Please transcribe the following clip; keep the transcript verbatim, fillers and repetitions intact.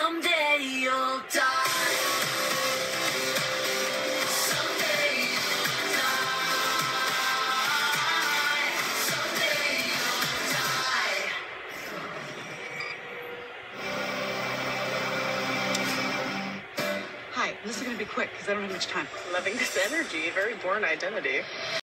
Someday you'll die. Someday you'll die. Someday you'll die. Hi, this is going to be quick because I don't have much time. Loving this energy, very Born Identity.